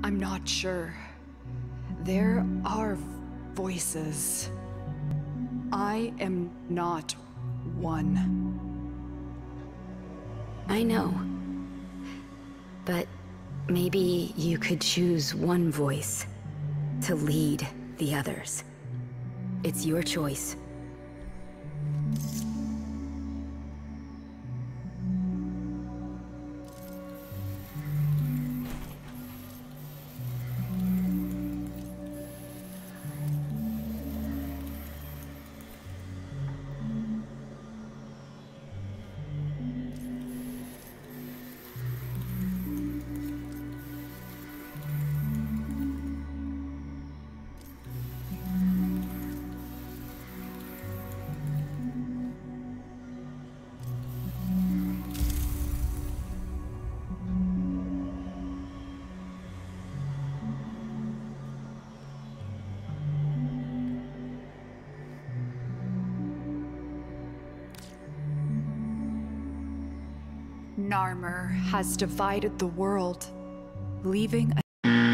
I'm not sure. There are voices. I am not one. I know. But maybe you could choose one voice to lead the others. It's your choice. Narmer has divided the world, leaving a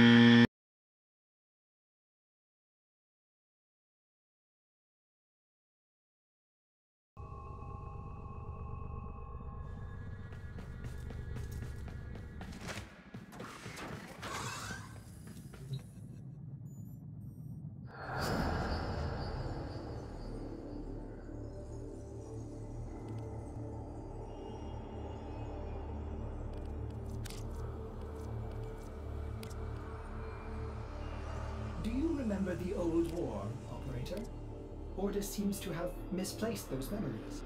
Do you remember the old war, Operator? Ordis seems to have misplaced those memories.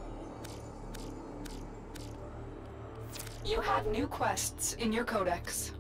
You have new quests in your codex.